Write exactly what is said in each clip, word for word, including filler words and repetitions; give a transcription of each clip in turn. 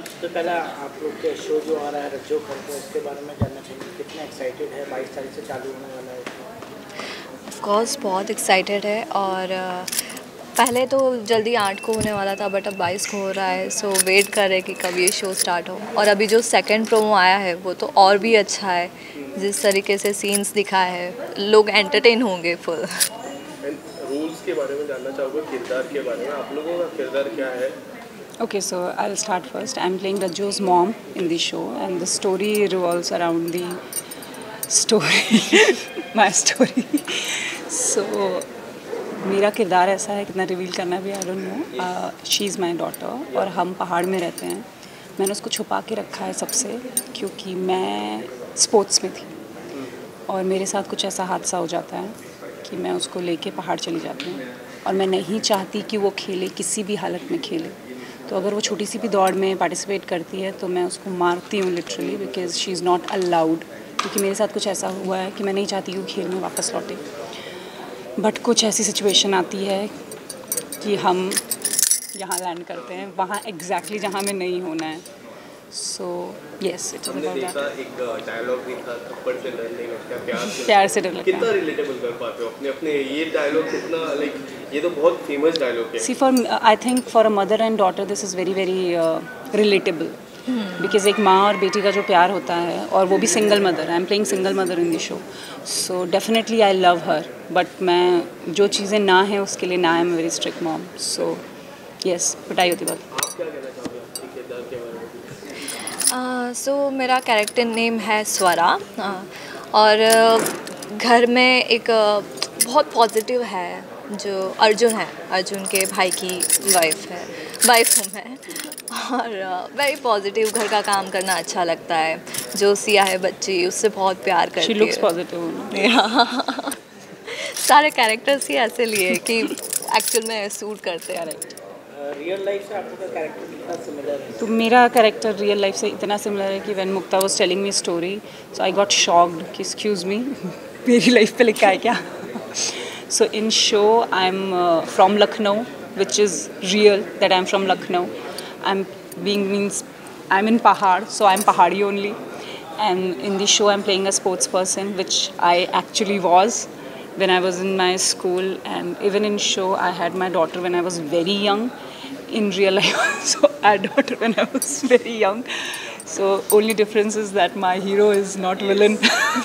सबसे पहला आप लोग के शो जो आ रहा है रज्जो करके, उसके बारे में जानना चाहिए, कितने एक्साइटेड है? बाईस तारीख से चालू होने वाला है। ऑफ कोर्स बहुत एक्साइटेड है। और अ, पहले तो जल्दी आठ को होने वाला था, बट अब बाईस को हो रहा है। सो वेट कर रहे कि कब ये शो स्टार्ट हो। और अभी जो सेकंड प्रोमो आया है वो तो और भी अच्छा है। जिस तरीके से सीन्स दिखाए हैं, लोग एंटरटेन होंगे फुल। रूल्स के बारे में जानना चाहोगे, किरदार के बारे में, आप लोगों का किरदार क्या है? Okay, so I'll start first. I'm playing Rajjo's mom in the show, and the story revolves around the story, my story. So मेरा किरदार ऐसा है, कितना रिवील करना भी I don't know. She is my daughter और हम पहाड़ में रहते हैं। मैंने उसको छुपा के रखा है सबसे, क्योंकि मैं स्पोर्ट्स में थी और मेरे साथ कुछ ऐसा हादसा हो जाता है कि मैं उसको लेके पहाड़ चली जाती हूँ। और मैं नहीं चाहती कि वो खेले, किसी भी हालत में खेले। तो अगर वो छोटी सी भी दौड़ में पार्टिसिपेट करती है तो मैं उसको मारती हूँ literally, because she is not allowed. क्योंकि मेरे साथ कुछ ऐसा हुआ है कि मैं नहीं चाहती कि वो खेल में वापस लौटे। बट कुछ ऐसी सिचुएशन आती है कि हम यहाँ लैंड करते हैं, वहाँ एग्जैक्टली जहाँ हमें नहीं होना है। सो यस, इट्स हमने देखा एक डायलॉग भी था, थप्पड़ से डर नहीं लगता, प्यार से प्यार से डर लगता कितना रिलेटेबल कर पाते हो अपने अपने ये डायलॉग? कितना लाइक ये तो बहुत फेमस डायलॉग है। See for I think for a mother and daughter this is very very relatable, because एक माँ और बेटी का जो प्यार होता है, और वो भी single mother. I am playing single mother in the show. So definitely I love her, but मैं जो चीज़ें ना हैं उसके लिए ना, I am very strict mom. So yes, पिटाई होती बात। आप क्या कहना चाहोगे आपके किरदार के बारे में? सो uh, so, मेरा कैरेक्टर नेम है स्वरा। uh, और uh, घर में एक uh, बहुत पॉजिटिव है जो अर्जुन है, अर्जुन के भाई की वाइफ है, वाइफ हूँ मैं। और वेरी uh, पॉजिटिव, घर का काम करना अच्छा लगता है। जो सिया है बच्ची, उससे बहुत प्यार करती है। She looks positive. सारे कैरेक्टर्स ही ऐसे लिए कि एक्चुअल में सूट करते हैं। रियल लाइफ से आपका कैरेक्टर कितना सिमिलर है? तो मेरा कैरेक्टर रियल लाइफ से इतना सिमिलर है कि when Mukta was telling me story, so I got shocked कि एक्सक्यूज़ मी, मेरी लाइफ पे लिखा है क्या? So in show I am from Lucknow, which is real that I am from Lucknow. I am being means I am in pahad, so I am pahadi only. And in the show I am playing a sports person, which I actually was when I was in my school, and even in show I had my daughter when I was very young. In real life also I had daughter when I was very young. So only difference is that my hero is not villain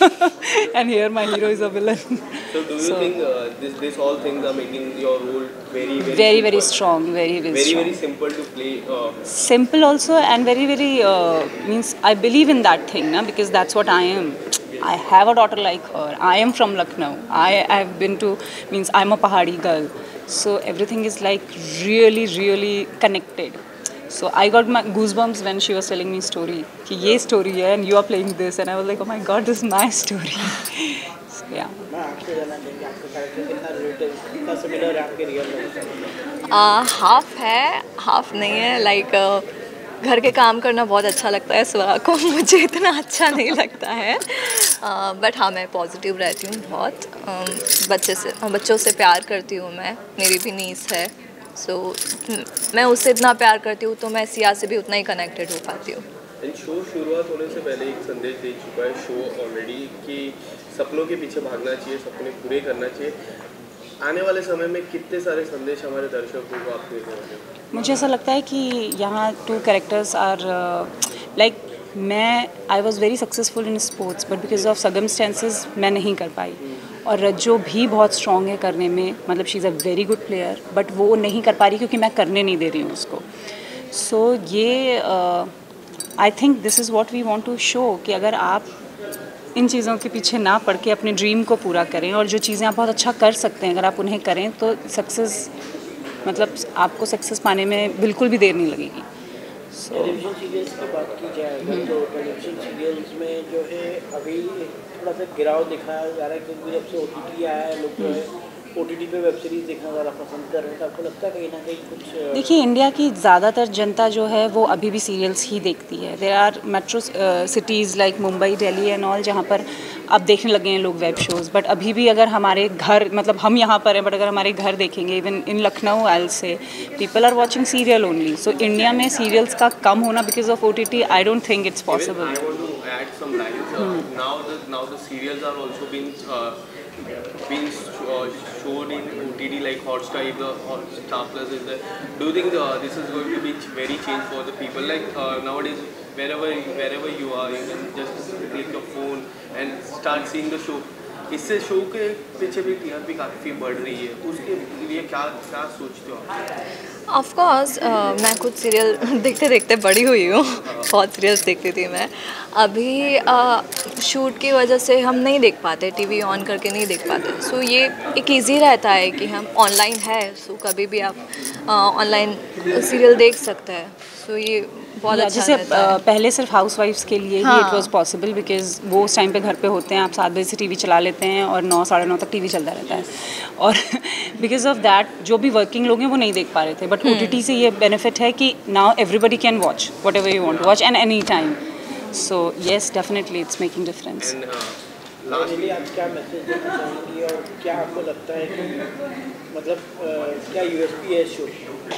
and here my hero is a villain. So do you So, think uh, this this all things are making your role very very very very simple? strong, very very, very strong. very simple to play? Uh, Simple also, and very very uh, means I believe in that thing, na, because that's what I am. I have a daughter like her. I am from Lucknow. I have been to, means I'm a Pahadi girl. So everything is like really really connected. So I got my goosebumps when she was telling me story. कि ये story है and you are playing this, and I was like, oh my god, this is my story. So yeah. मैं आपसे जानना चाहूँगी, आपका character कितना related, कितना सिमिलर है आपके रियल लाइफ से? हाफ है, हाफ नहीं है। लाइक like, uh, घर के काम करना बहुत अच्छा लगता है स्वरा को, मुझे इतना अच्छा नहीं लगता है। बट uh, हाँ, मैं पॉजिटिव रहती हूँ बहुत। uh, बच्चे से बच्चों से प्यार करती हूँ मैं, मेरी भी नीस है। सो so, मैं उससे इतना प्यार करती हूँ तो मैं सिया से भी उतना ही कनेक्टेड हो पाती हूँ। शो शुरुआत होने से पहले एक संदेश दे चुका है शो ऑलरेडी कि सपनों के पीछे भागना चाहिए, सपने पूरे करना चाहिए। आने वाले समय में कितने सारे संदेश हमारे दर्शकों को आप दे रहे हैं? मुझे ऐसा लगता है कि यहाँ टू कैरेक्टर्स आर लाइक, मैं I was very successful in sports, but because of circumstances मैं नहीं कर पाई। और रज्जो भी बहुत स्ट्रॉन्ग है करने में, मतलब she is a very good player, but वो नहीं कर पा रही क्योंकि मैं करने नहीं दे रही हूँ उसको। सो so, ये I think this is what we want to show, कि अगर आप इन चीज़ों के पीछे ना पड़ के अपने ड्रीम को पूरा करें, और जो चीज़ें आप बहुत अच्छा कर सकते हैं अगर आप उन्हें करें, तो सक्सेस, मतलब आपको सक्सेस पाने में बिल्कुल भी देर नहीं लगेगी। सो टेलीविजन सीरियल्स की बात की जाए तो टेलीविजन सीरियल्स में जो है अभी थोड़ा सा गिराव दिखाया जा रहा है, क्योंकि जब से ओ टी टी आया है, लोग जो है ओटीटी पे वेब सीरीज देखना ज़्यादा पसंद कर रहे हैं, तो आपको लगता है कहीं ना कहीं कुछ? देखिए, इंडिया की ज़्यादातर जनता जो है वो अभी भी सीरियल्स ही देखती है. There are metro cities like Mumbai, Delhi and all जहाँ पर अब देखने लगे हैं लोग वेब शोज़. बट अभी भी अगर हमारे घर, मतलब हम यहाँ पर हैं, बट अगर हमारे घर देखेंगे, even in Lucknow I will say, people are watching serial only. So India में सीरियल्स का कम होना because of OTT, I don't think it's possible. Add some lines. Uh, now the now the serials are also being uh, being uh, shown in O T T like Hotstar, if the Hotstar Plus is there. Do you think uh, this is going to be very change for the people? Like uh, nowadays, wherever wherever you are, you can just click your phone and start seeing the show. इससे show के पीछे भी TRP काफ़ी बढ़ रही है, उसके लिए क्या क्या सोचते हो आप? ऑफ कोर्स uh, मैं खुद सीरियल देखते देखते बड़ी हुई हूँ. बहुत सीरियल्स देखती थी मैं. अभी शूट uh, की वजह से हम नहीं देख पाते, टीवी ऑन करके नहीं देख पाते. सो so, ये एक इजी रहता है कि हम ऑनलाइन है, सो so, कभी भी आप ऑनलाइन uh, सीरियल देख सकते हैं. सो so, ये बहुत अच्छा जैसे रहता है. पहले सिर्फ हाउसवाइफ्स के लिए ही इट वाज पॉसिबल बिकॉज वो उस टाइम पे घर पे होते हैं, आप सात बजे से टीवी चला लेते हैं और नौ साढ़े नौ तक टीवी चलता रहता है. और बिकॉज ऑफ दैट जो भी वर्किंग लोग हैं वो नहीं देख पा रहे थे. बट ओटीटी से ये बेनिफिट है कि now everybody can watch whatever you want to watch and any time. So yes, definitely it's making difference. Lastly आप क्या मैसेज देना चाहेंगी और क्या आपको लगता है कि मतलब uh, क्या यूएसपी है शो?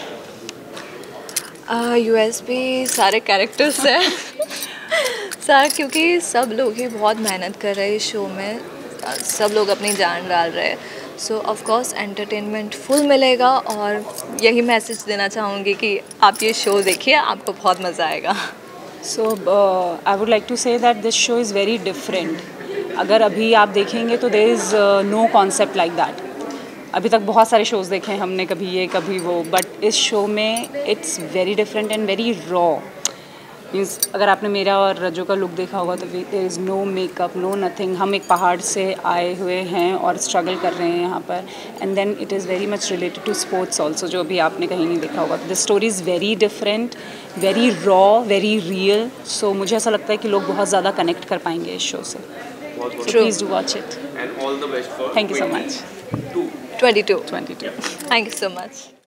यूएसपी सारे कैरेक्टर्स हैं. सारा, क्योंकि सब लोग ही बहुत मेहनत कर रहे हैं इस शो में, सब लोग अपनी जान डाल रहे हैं. So of course entertainment full मिलेगा और यही मैसेज देना चाहूँगी कि आप ये शो देखिए, आपको बहुत मज़ा आएगा. So I would like to say that this show is very different. अगर अभी आप देखेंगे तो there is no concept like that. अभी तक बहुत सारे शोज़ देखे हैं हमने, कभी ये कभी वो, बट इस शो में it's very different and very raw. Means अगर आपने मेरा और रजो का लुक देखा होगा तो there is no makeup, no nothing. हम एक पहाड़ से आए हुए हैं और स्ट्रगल कर रहे हैं यहाँ पर. And then it is very much related to sports also, जो अभी आपने कहीं नहीं देखा होगा. The story is very different, very raw, very real. So मुझे ऐसा लगता है कि लोग बहुत ज़्यादा कनेक्ट कर पाएंगे इस शो से. So please do watch it. And all the best for thank you so much. twenty-two. twenty-two. Thank you so much.